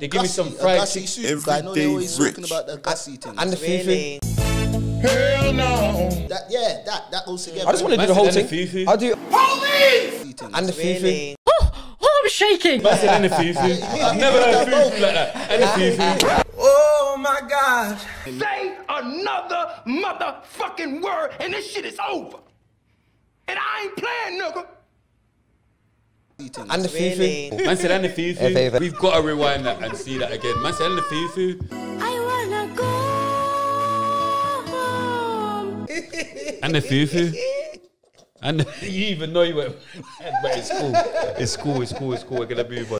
They give me some fried chicken. I know they're always talking about the Gussie thing. And the fufu. Hell no. That goes together. I just want to do the whole thing. I'll do Police! and the fufu. I'm shaking. Man said and the fufu. I've never heard fufu like that. And the fufu. Oh my God. Say another motherfucking word and this shit is over. And I ain't playing, nigga. And the fufu. Man said and the fufu. We've got to rewind that and see that again. Man said and the fufu. I wanna go home. And the fufu. And you even know you went, but it's cool. It's cool. We're gonna move on.